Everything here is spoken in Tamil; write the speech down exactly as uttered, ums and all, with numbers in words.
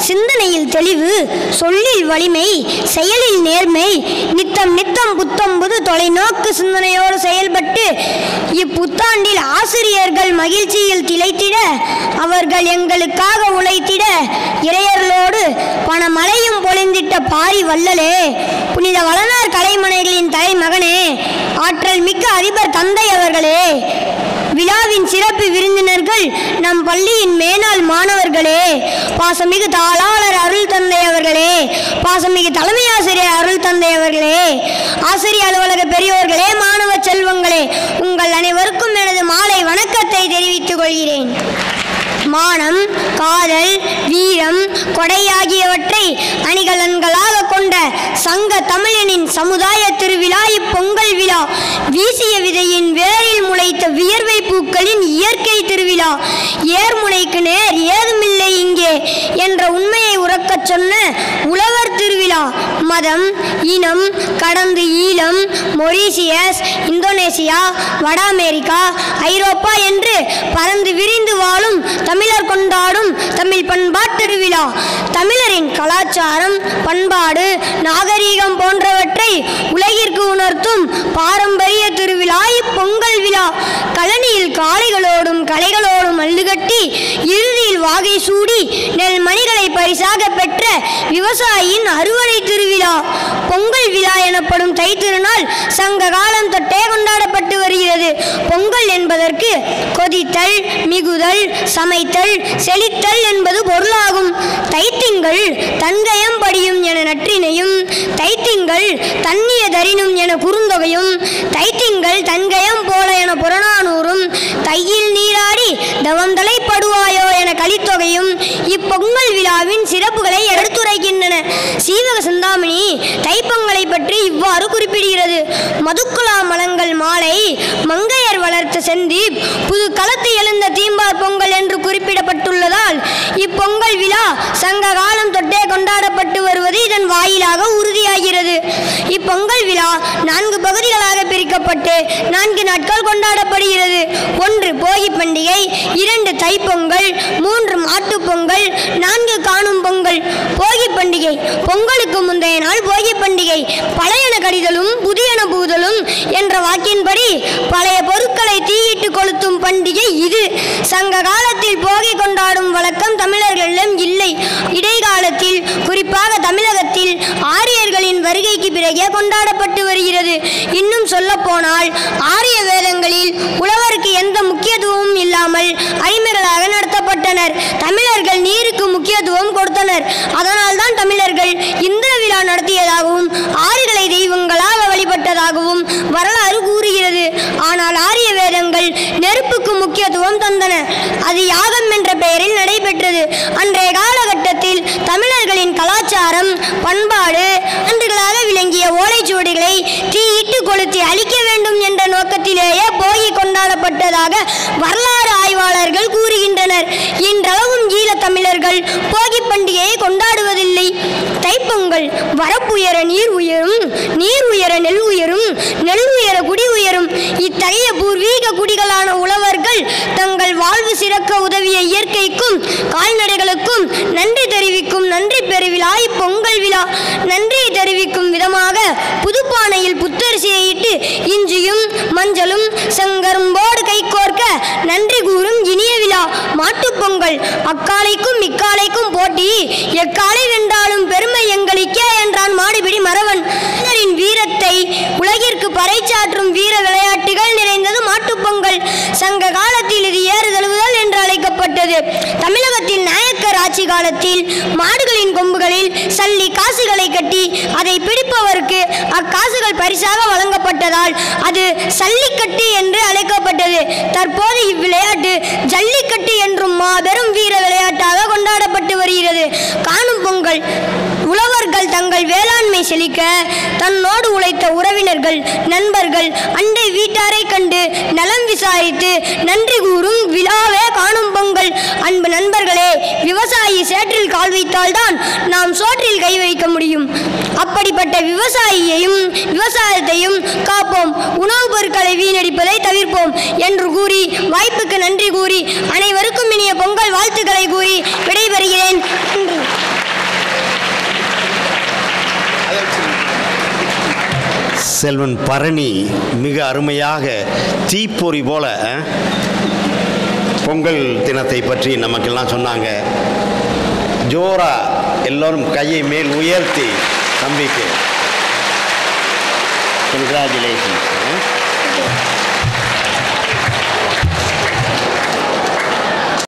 சிந்தனையில் தெளிவு, சொல்லில் வலிமை, செயலில் நேர்மை, நித்தம் நித்தம் புத்தம் புது தொலைநோக்கு சிந்தனையோடு செயல்பட்டு இப்புத்தாண்டில் ஆசிரியர்கள் மகிழ்ச்சியில் திளைத்திட, அவர்கள் எங்களுக்காக உழைத்திட, இறையர்களோடு பணமழையும் பொழிந்திட்ட பாரி வள்ளலே, புனித வளனார் கலைமனைகளின் தலைமகனே, ஆற்றல் மிக்க அதிபர் தந்தை அவர்களே, விழாவின் சிறப்பு விருந்தினர்கள், நம் பள்ளியின் மேனாள் மாணவர்களே, பாசமிகு தாளாளர் அருள் தந்தை அவர்களே, பாசமிகு தலைமை ஆசிரியர் அருள் தந்தை அவர்களே, ஆசிரியர் அலுவலக பெரியோர்களே, மாணவ செல்வங்களே, உங்கள் அனைவருக்கும் எனது மாலை வணக்கத்தை தெரிவித்துக் கொள்கிறேன். மானம், காதல், வீரம், கொடை ஆகியவற்றை அணிகலன்களாக கொண்ட சங்க தமிழனின் சமுதாய திருவிழா இப்பொங்கல் விழா. வீசிய விதையின் வேரில் முளைத்த வியர்வை பூக்களின் இயற்கை திருவிழா. ஏர்முனைக்கு நேர் ஏதுமில்லை இங்கே என்ற உண்மையை உறக்கச் சொன்ன உழவர் திருவிழா. மதம், இனம் கடந்து ஈழம், மொரீசியஸ், இந்தோனேசியா, வட அமெரிக்கா, ஐரோப்பா என்று பறந்து விரிந்து வாழும் தமிழர் கொண்டாடும் தமிழ் பண்பாட்டு திருவிழா. தமிழரின் கலாச்சாரம், பண்பாடு, நாகரீகம் போன்றவற்றை உலகிற்கு உணர்த்தும் பாரம்பரிய திருவிழா இப்பொங்கல் விழா. கழனியில் காளைகளோடும் கலைகளோடும் அல்லுகட்டி இறுதியில் வாகை சூடி நெல் மணிகளை பரிசாக பெற்ற விவசாயியின் அறுவடை திருவிழா. பொங்கல் விழா எனப்படும் தைத்திருநாள் சங்க காலம் தொட்டே கொண்டாடப்பட்டு வருகிறது. பொங்கல் என்பதற்கு கொதித்தல், மிகுதல், சமைத்தல், செழித்தல் என்பது பொருளாகும். தைத்திங்கள் தன்கயம் படியும் என நற்றினையும், தைத்திங்கள் தன்னிய தரினும் என குறுந்தொகையும், தைத்திங்கள் தன்கயம் போல என புறநானூறும், தையில் நீராடி தவம் தலைப்படுவாயோ என கலித்தொகையும் இப்பொங்கல் விழாவின் சிறப்புகளை எடுத்துரைக்கின்றன. சீவக சிந்தாமணி தைப்பொங்கலை பற்றி இவ்வாறு குறிப்பிடுகிறது. மதுக்குலா மலங்கள் மாலை, மங்கையர் வளர்த்த செந்தீப், புது களத்து எழுந்த தீம்பார் பொங்கல் என்று குறிப்பிடப்பட்டுள்ளதால் இப்பொங்கல் விழா சங்க காலம் தொட்டே கொண்டாடப்பட்டு வருவது இதன் வாயிலாக உறுதியாகிறது. இப்பொங்கல் விழா நான்கு பகுதிகளாக பிரிக்கப்பட்டு நான்கு நாட்கள் கொண்டாடப்படுகிறது. ஒன்று போகி பண்டிகை, இரண்டு தைப்பொங்கல், மூன்று மாட்டுப் பொங்கல், நான்கு காணும் பொங்கல். போகி பண்டிகை பொங்கலுக்கு முந்தைய நாள் போகி பண்டிகை. பழையன கடிதலும் புதியன புகுதலும் என்ற வாக்கின்படி பழைய பொருட்களை தீயிட்டு கொளுத்தும் பண்டிகை இது. சங்க காலத்தில் போகி கொண்டாடும் வழக்கம் தமிழர்களிடம் இல்லை. இடைக்காலத்தில், குறிப்பாக தமிழகத்தில் ஆரியர்களின் வருகைக்கு பிறகே கொண்டாடப்பட்டு வருகிறது. இன்னும் சொல்ல போனால் ஆரிய வேதங்களில் உழவருக்கு எந்த முக்கியத்துவமும் இல்லாமல் அடிமைகளாக நடத்தப்பட்டனர். தமிழர்கள் நீருக்கு முக்கியத்துவம் கொடுத்தனர். அதனால் தான் தமிழர்கள் இந்திர விழா நடத்தியதாகவும் ஆறுகளை தெய்வங்களாக வழிபட்டதாகவும் வரலாறு கூறுகிறது. ஆனால் ஆரிய வேதங்கள் நெருப்புக்கு முக்கியத்துவம் தந்தன. அது யாகம் என்ற பெயரில் நடைபெற்றது. அன்றைய காலகட்டத்தில் தமிழர்களின் கலாச்சாரம், பண்பாடு அன்றுகளாக விளங்கிய ஓலைச்சுவடிகளை தீயிட்டு கொளுத்தி அழிக்க வேண்டும் என்ற நோக்கத்திலேயே போகி கொண்டாடப்பட்டதாக வரலாறு ஆய்வாளர்கள் கூறுகின்றனர். இன்றளவும் ஈழத் தமிழர்கள் போகி பண்டிகையை கொண்டாடுவதில்லை. தைப்பொங்கல் வரப்புயர நீர் உயரும், நீர் உயர நெல் உயரும், நெல் உயர குடி உயரும். இத்தகைய பூர்வீக குடிகளான உழவர்கள் தங்கள் வாழ்வு சிறக்க உதவிய இயற்கைக்கும் கால்நடைகளுக்கும் நன்றி தெரிவிக்கும் நன்றி பெருவிழா இப்பொங்கல் விழா. நன்றி தெரிவிக்கும் விதமாக புதுப்பானையில் புத்தரிசியை இட்டு இஞ்சியும் மஞ்சளும் செங்கரும்போடு கைகோர்க்க நன்றி கூறும் இனிய விழா மாட்டுப்பொங்கல். அக்காலைக்கும் இக்காலைக்கும் போட்டி, எக்காலை வென்றாலும் பெருமை எங்களுக்கே என்றான் மாடுபிடி மறவன். வீரத்தை உலகிற்கு பறைச்சாற்றும் வீர விளையாட்டுகள் நிறைந்தது மாட்டுப்பொங்கல். சங்க காலத்தில் இது ஏறுதழுவுதல் என்று அழைக்கப்பட்டது. தமிழகத்தில் நாயக்கர் ஆட்சி காலத்தில் மாடுகளின் கொம்புகளில் சல்லி காசுகளை கட்டி அதை பிடிப்பவருக்கு அக்காசுகள் பரிசாக வழங்கப்பட்டதால் அது சல்லிக்கட்டு என்று அழைக்கப்பட்டது. தற்போது இவ்விளையாட்டு ஜல்லிக்கட்டு என்றும் மாபெரும் வீர விளையாட்டாக கொண்டாடப்பட்டு வருகிறது. காணும் பொங்கல் உழவர்கள் தங்கள் வேளாண்மை செழிக்க தன்னோடு உழைத்த உறவினர்கள், நண்பர்கள், அண்டை வீட்டாரை கண்டு நலம் விசாரித்து நன்றி கூறும் விழாவே காணும் பொங்கல். அன்பு நண்பர்களே, விவசாயி சேற்றில் கால் வைத்தால்தான் நாம் சோற்றில் கை வைக்க முடியும். அப்படிப்பட்ட விவசாயியையும் விவசாயத்தையும் காப்போம், உணவுப் பொருட்களை வீணடிப்பதை தவிர்ப்போம் என்று கூறி வாய்ப்புக்கு நன்றி கூறி அனைவருக்கும் இனிய பொங்கல் வாழ்த்துக்களை கூறி விடைபெறுகிறேன். செல்வன் பரணி மிக அருமையாக தீப்பொறி போல பொங்கல் தினத்தை பற்றி நமக்கெல்லாம் சொன்னாங்க. ஜோரா எல்லோரும் கையை மேல் உயர்த்தி தம்பிக்கு கங்க்ராச்சுலேஷன்ஸ்.